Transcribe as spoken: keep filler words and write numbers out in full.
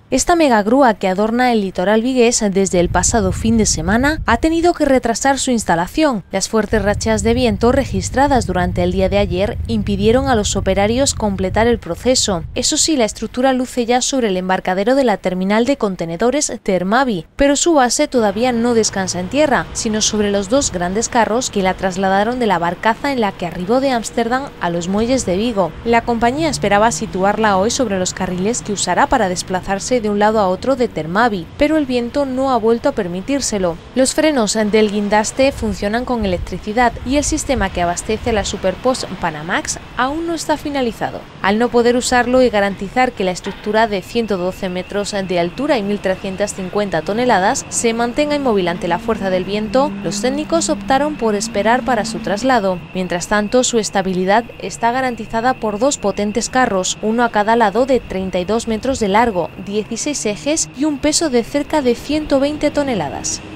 Esta megagrúa que adorna el litoral vigués desde el pasado fin de semana ha tenido que retrasar su instalación. Las fuertes rachas de viento registradas durante el día de ayer impidieron a los operarios completar el proceso. Eso sí, la estructura luce ya sobre el embarcadero de la terminal de contenedores Thermavi, pero su base todavía no descansa en tierra, sino sobre los dos grandes carros que la trasladaron de la barcaza en la que arribó de Ámsterdam a los muelles de Vigo. La compañía esperaba situarla hoy sobre los carriles que usará para desplazarse de un lado a otro de Thermavi, pero el viento no ha vuelto a permitírselo. Los frenos del guindaste funcionan con electricidad y el sistema que abastece la Superpost Panamax aún no está finalizado. Al no poder usarlo y garantizar que la estructura de ciento doce metros de altura y mil trescientas cincuenta toneladas se mantenga inmóvil ante la fuerza del viento, los técnicos optaron por esperar para su traslado. Mientras tanto, su estabilidad está garantizada por dos potentes carros, uno a cada lado de treinta y dos metros de largo, dieciséis ejes y un peso de cerca de ciento veinte toneladas.